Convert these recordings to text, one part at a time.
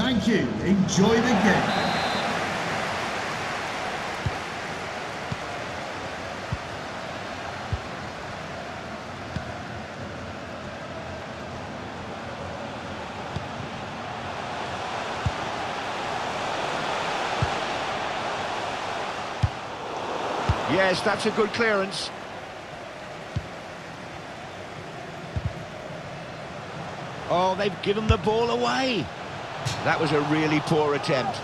Thank you. Enjoy the game. Yes, that's a good clearance. Oh, they've given the ball away. That was a really poor attempt.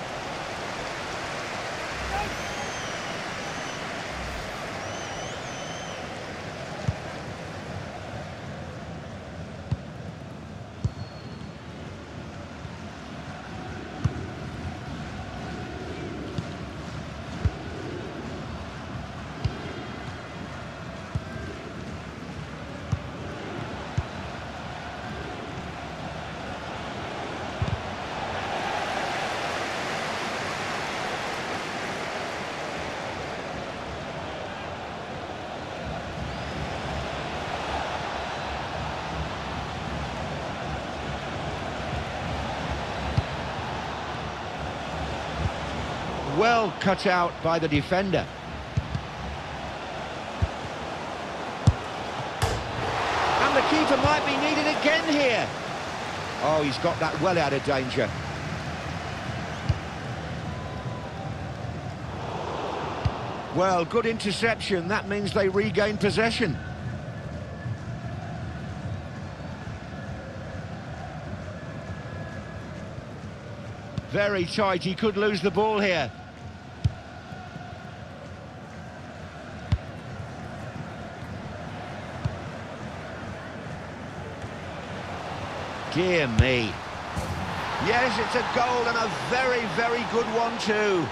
Well cut out by the defender. And the keeper might be needed again here. Oh, he's got that well out of danger. Well, good interception. That means they regain possession. Very tight. He could lose the ball here. Dear me. Yes, it's a goal and a very, very good one too.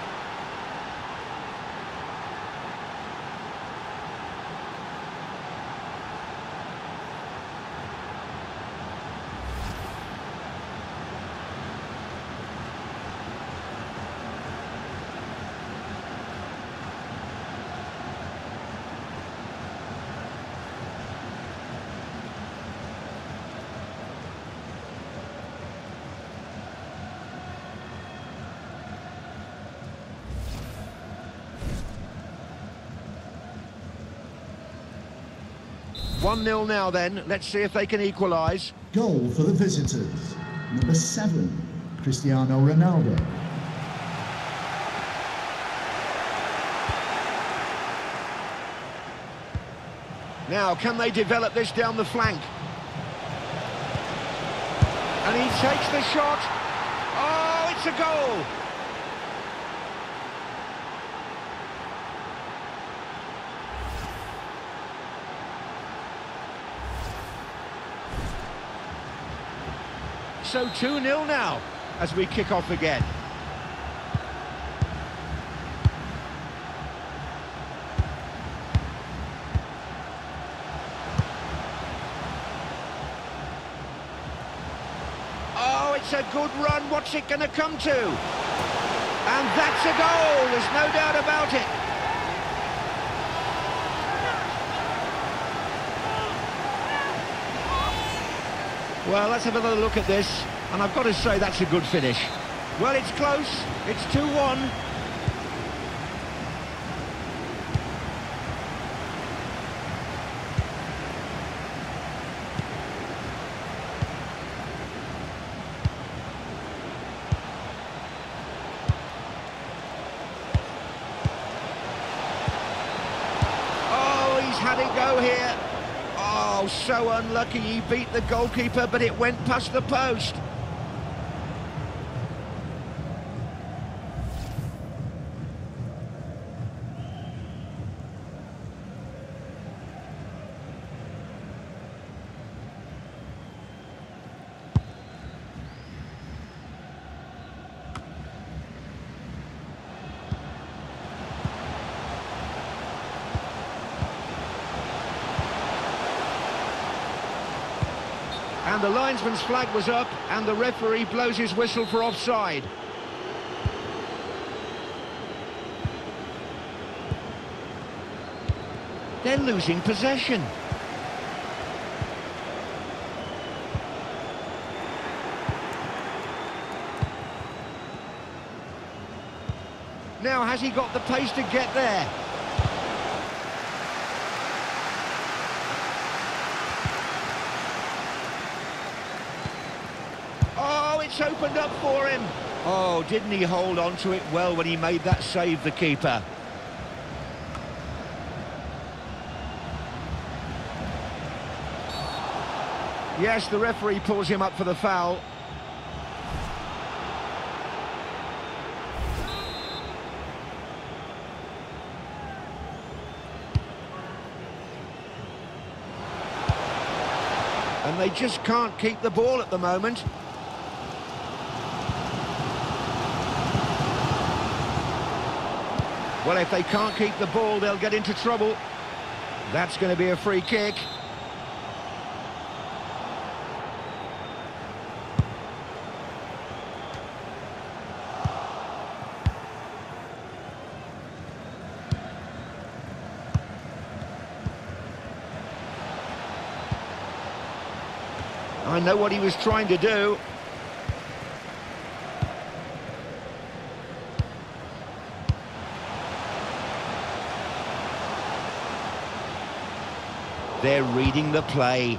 One 0 now then. Let's see if they can equalise. Goal for the visitors. Number 7, Cristiano Ronaldo. Now, can they develop this down the flank? And he takes the shot. Oh, it's a goal! So 2-0 now, as we kick off again. Oh, it's a good run. What's it going to come to? And that's a goal, there's no doubt about it. Well, let's have another look at this, and I've got to say that's a good finish. Well, it's close, it's 2-1. Oh, he's had it go here. Oh, so unlucky. He beat the goalkeeper, but it went past the post. And the linesman's flag was up, and the referee blows his whistle for offside. They're losing possession. Now, has he got the pace to get there? Oh, it's opened up for him. Oh, didn't he hold on to it well when he made that save, the keeper? Yes, the referee pulls him up for the foul. And they just can't keep the ball at the moment. Well, if they can't keep the ball, they'll get into trouble. That's going to be a free kick. I know what he was trying to do. They're reading the play.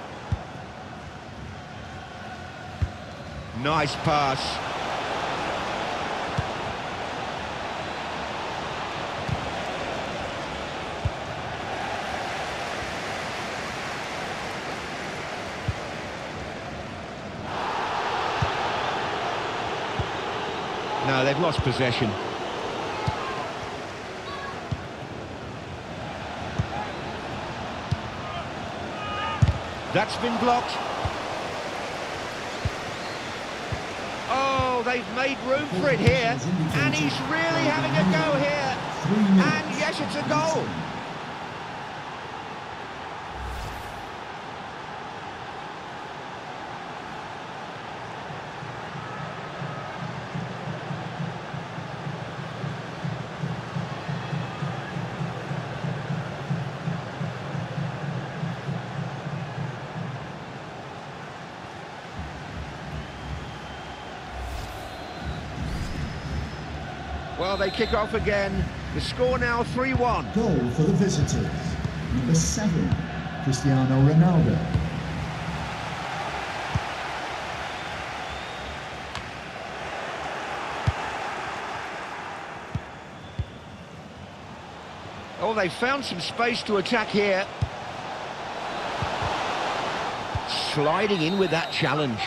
Nice pass. No, they've lost possession. That's been blocked. Oh, they've made room for it here. And he's really having a go here. And yes, it's a goal. Well, they kick off again. The score now 3-1. Goal for the visitors. Number 7, Cristiano Ronaldo. Oh, they found some space to attack here. Sliding in with that challenge.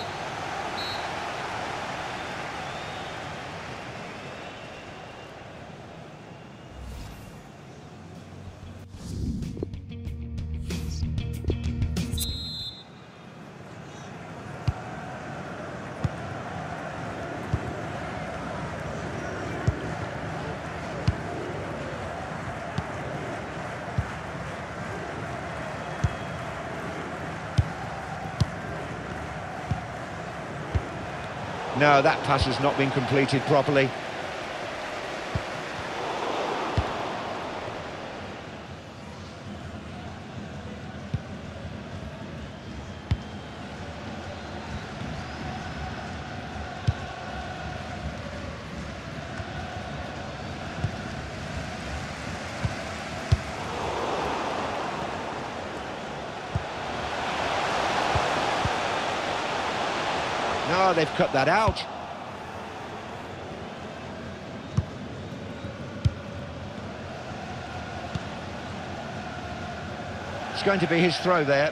No, that pass has not been completed properly. No, they've cut that out. It's going to be his throw there.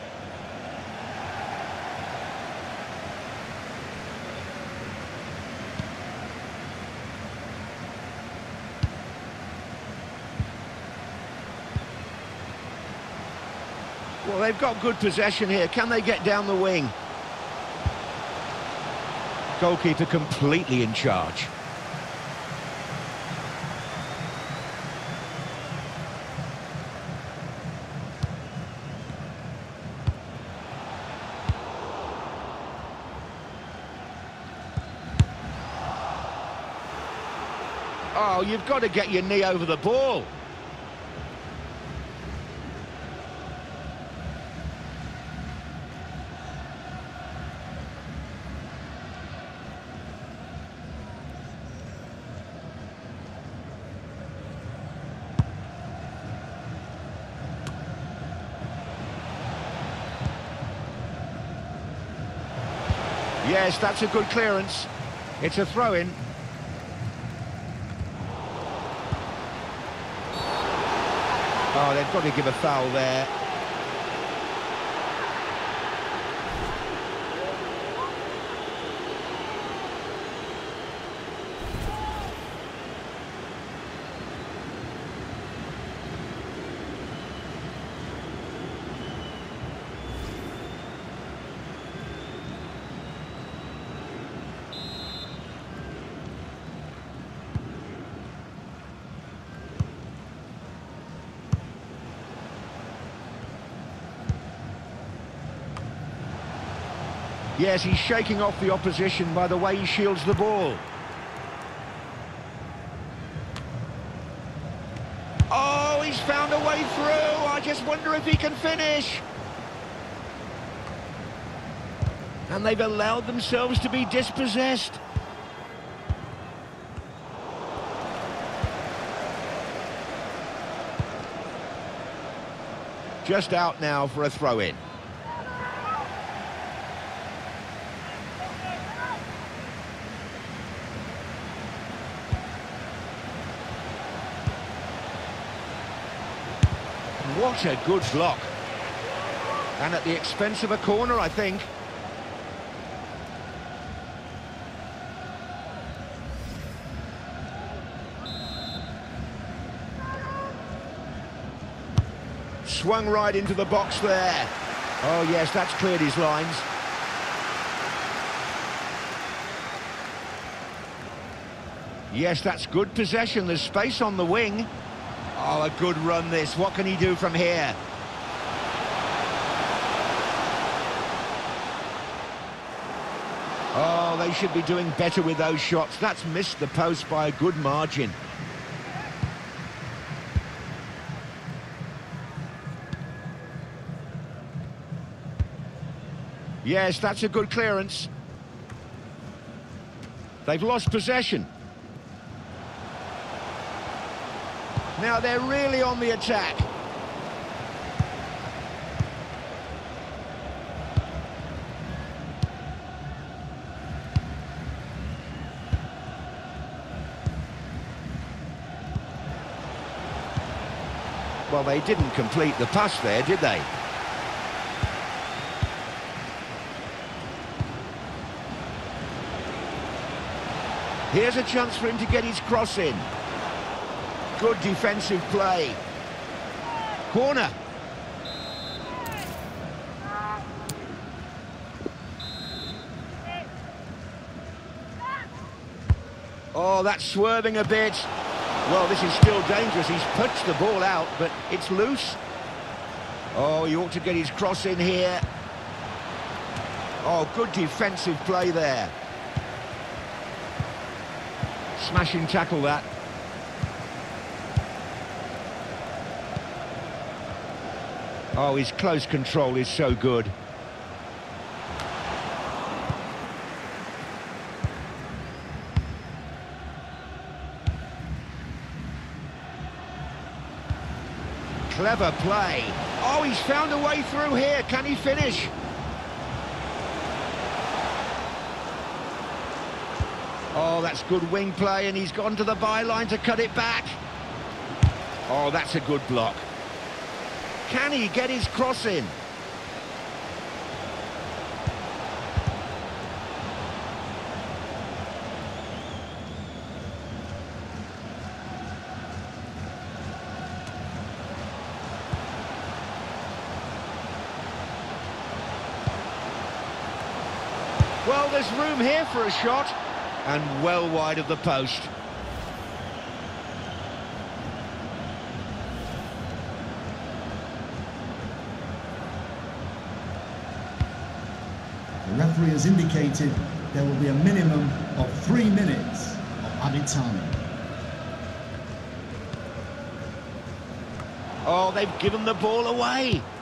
Well, they've got good possession here. Can they get down the wing? Goalkeeper completely in charge. Oh, you've got to get your knee over the ball. Yes, that's a good clearance. It's a throw-in. Oh, they've got to give a foul there. Yes, he's shaking off the opposition by the way he shields the ball. Oh, he's found a way through. I just wonder if he can finish. And they've allowed themselves to be dispossessed. Just out now for a throw-in. What a good block. And at the expense of a corner, I think. Swung right into the box there. Oh yes, that's cleared his lines. Yes, that's good possession. There's space on the wing. Oh, a good run this. What can he do from here? Oh, they should be doing better with those shots. That's missed the post by a good margin. Yes, that's a good clearance. They've lost possession. Now they're really on the attack. Well, they didn't complete the pass there, did they? Here's a chance for him to get his cross in. Good defensive play. Corner. Oh, that's swerving a bit. Well, this is still dangerous. He's punched the ball out, but it's loose. Oh, he ought to get his cross in here. Oh, good defensive play there. Smashing tackle, that. Oh, his close control is so good. Clever play. Oh, he's found a way through here. Can he finish? Oh, that's good wing play, and he's gone to the byline to cut it back. Oh, that's a good block. Can he get his cross in? Well, there's room here for a shot, and well wide of the post. The referee has indicated there will be a minimum of 3 minutes of added time. Oh, they've given the ball away.